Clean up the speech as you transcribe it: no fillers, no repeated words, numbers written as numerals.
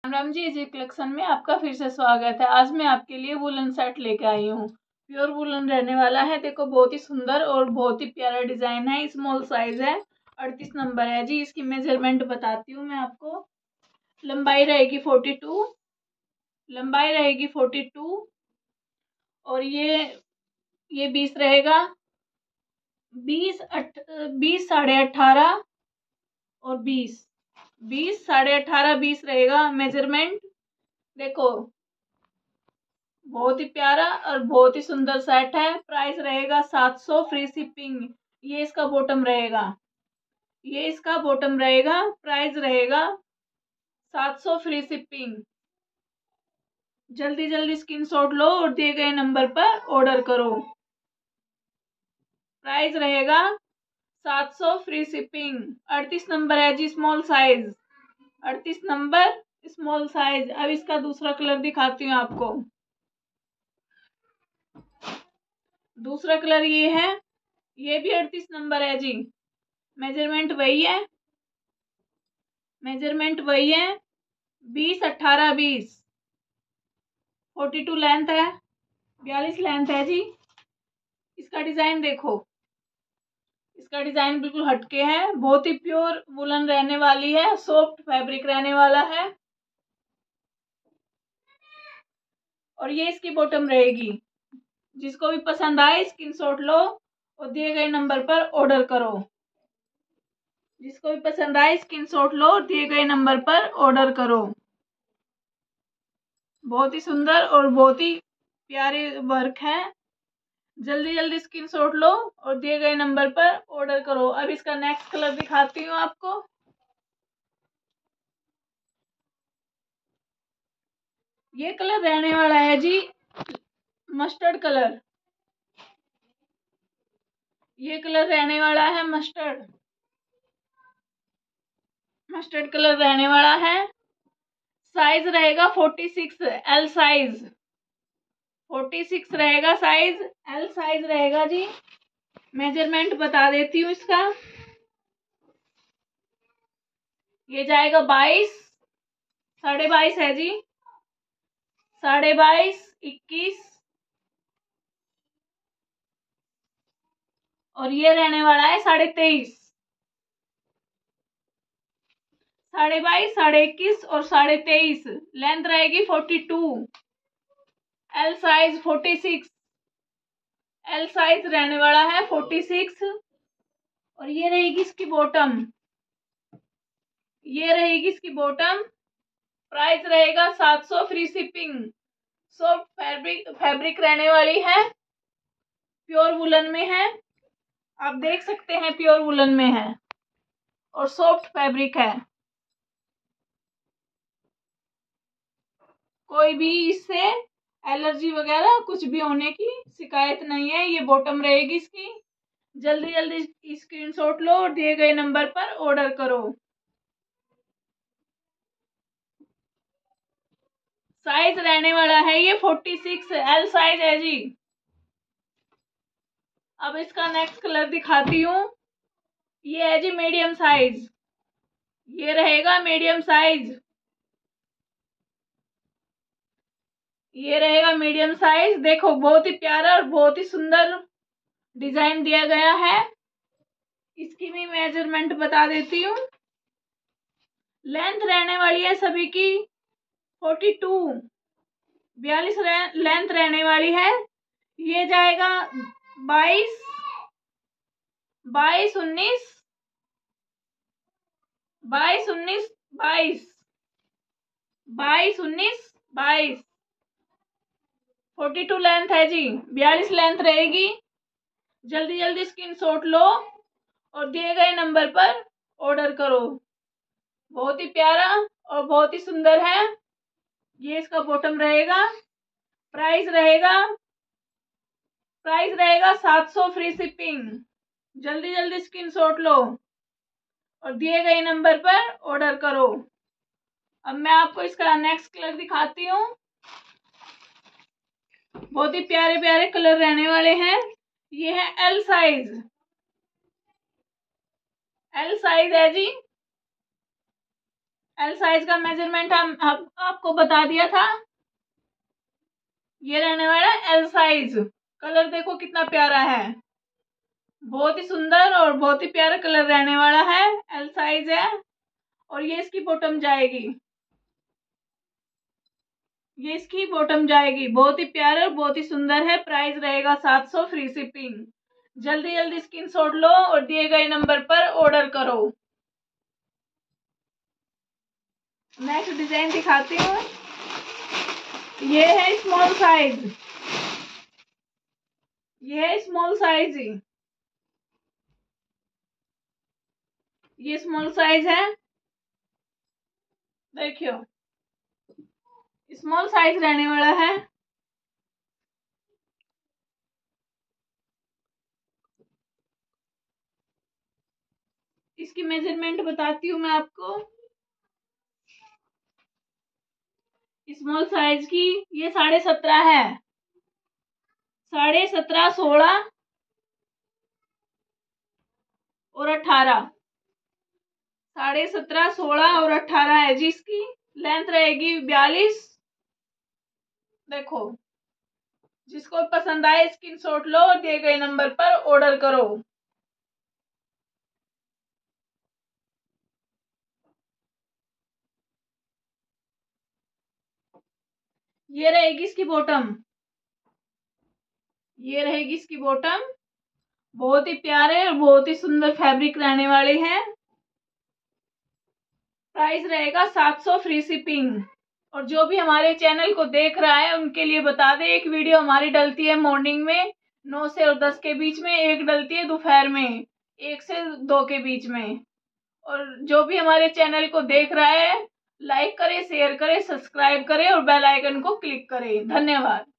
राम राम जी। जी कलेक्शन में आपका फिर से स्वागत है। आज मैं आपके लिए वुलन सेट लेके आई हूँ। प्योर वुलन रहने वाला है। देखो बहुत ही सुंदर और बहुत ही प्यारा डिजाइन है। स्मॉल साइज है, 38 नंबर है जी। इसकी मेजरमेंट बताती हूँ मैं आपको। लंबाई रहेगी 42, लंबाई रहेगी 42 और ये 20 रहेगा, 20 साढ़े 18 और 20 साढ़े 18 20 रहेगा मेजरमेंट। देखो बहुत ही प्यारा और बहुत ही सुंदर सेट है। प्राइस रहेगा 700 फ्री शिपिंग। ये इसका बॉटम रहेगा, ये इसका बॉटम रहेगा। प्राइस रहेगा 700 फ्री शिपिंग। जल्दी जल्दी स्क्रीनशॉट लो और दिए गए नंबर पर ऑर्डर करो। प्राइस रहेगा 700 फ्री शिपिंग। 38 नंबर है जी, small size. 38 number small size. अब इसका दूसरा कलर दिखाती हूँ आपको। दूसरा कलर ये है, ये भी 38 नंबर है जी। मेजरमेंट वही है, मेजरमेंट वही है। 20 18 20, 42 लेंथ है, 42 लेंथ है जी। इसका डिजाइन देखो, इसका डिजाइन बिल्कुल हटके है। बहुत ही प्योर वुलन रहने वाली है, सॉफ्ट फैब्रिक रहने वाला है। और ये इसकी बॉटम रहेगी। जिसको भी पसंद आए स्क्रीनशॉट लो और दिए गए नंबर पर ऑर्डर करो। जिसको भी पसंद आए स्क्रीनशॉट लो और दिए गए नंबर पर ऑर्डर करो। बहुत ही सुंदर और बहुत ही प्यारे वर्क है। जल्दी जल्दी स्क्रीनशॉट लो और दिए गए नंबर पर ऑर्डर करो। अब इसका नेक्स्ट कलर दिखाती हूँ आपको। ये कलर रहने वाला है जी मस्टर्ड कलर। ये कलर रहने वाला है मस्टर्ड, मस्टर्ड कलर रहने वाला है। साइज रहेगा 46, एल साइज। 46 रहेगा साइज, एल साइज रहेगा जी। मेजरमेंट बता देती हूँ इसका। ये जाएगा 22, साढ़े 22 है जी। साढ़े 22, 21 और ये रहने वाला है 23.5। साढ़े 22, साढ़े 21 और 23.5। लेंथ रहेगी 42, एल साइज 46, एल साइज रहने वाला है 46। और ये रहेगी इसकी बॉटम, ये रहेगी इसकी बॉटम। प्राइस रहेगा 700 फ्री शिपिंग। सॉफ्ट फैब्रिक रहने वाली है, प्योर वुलन में है। आप देख सकते हैं प्योर वुलन में है और सॉफ्ट फैब्रिक है। कोई भी इससे एलर्जी वगैरह कुछ भी होने की शिकायत नहीं है। ये बॉटम रहेगी इसकी। जल्दी जल्दी स्क्रीनशॉट लो और दिए गए नंबर पर ऑर्डर करो। साइज रहने वाला है ये 46, एल साइज है जी। अब इसका नेक्स्ट कलर दिखाती हूँ। ये है जी मीडियम साइज। ये रहेगा मीडियम साइज, ये रहेगा मीडियम साइज। देखो बहुत ही प्यारा और बहुत ही सुंदर डिजाइन दिया गया है। इसकी भी मेजरमेंट बता देती हूँ। लेंथ रहने वाली है सभी की 42, 42 लेंथ रहने वाली है। ये जाएगा 22 22 19 22 19 22 22 19 22। 42 लेंथ है जी, 42 लेंथ रहेगी। जल्दी जल्दी स्क्रीनशॉट लो और दिए गए नंबर पर ऑर्डर करो। बहुत ही प्यारा और बहुत ही सुंदर है। ये इसका बॉटम रहेगा। प्राइस रहेगा, प्राइस रहेगा 700 फ्री शिपिंग। जल्दी जल्दी स्क्रीनशॉट लो और दिए गए नंबर पर ऑर्डर करो। अब मैं आपको इसका नेक्स्ट कलर दिखाती हूँ। बहुत ही प्यारे प्यारे कलर रहने वाले हैं। ये है एल साइज, एल साइज है जी। एल साइज का मेजरमेंट हम आपको बता दिया था। ये रहने वाला एल साइज। कलर देखो कितना प्यारा है, बहुत ही सुंदर और बहुत ही प्यारा कलर रहने वाला है। एल साइज है और ये इसकी बॉटम जाएगी, ये इसकी बॉटम जाएगी। बहुत ही प्यारा और बहुत ही सुंदर है। प्राइस रहेगा 700 फ्री शिपिंग। जल्दी जल्दी स्क्रीनशॉट लो और दिए गए नंबर पर ऑर्डर करो। नेक्स्ट डिजाइन दिखाती हूँ। ये है स्मॉल साइज, ये है स्मॉल साइज। ये स्मॉल साइज है, देखियो स्मॉल साइज रहने वाला है। इसकी मेजरमेंट बताती हूँ मैं आपको। स्मॉल साइज की ये 17.5 है, 17.5, 16 और 18, 17.5, 16 और 18 है, जिसकी लेंथ रहेगी 42। देखो, जिसको पसंद आए स्क्रीनशॉट लो और दिए गए नंबर पर ऑर्डर करो। ये रहेगी इसकी बॉटम, ये रहेगी इसकी बॉटम। बहुत ही प्यारे और बहुत ही सुंदर फैब्रिक रहने वाले हैं। प्राइस रहेगा 700 फ्री शिपिंग। और जो भी हमारे चैनल को देख रहा है उनके लिए बता दें, एक वीडियो हमारी डलती है मॉर्निंग में 9 से और 10 के बीच में, एक डलती है दोपहर में 1 से 2 के बीच में। और जो भी हमारे चैनल को देख रहा है, लाइक करे, शेयर करे, सब्सक्राइब करे और बेल आइकन को क्लिक करे। धन्यवाद।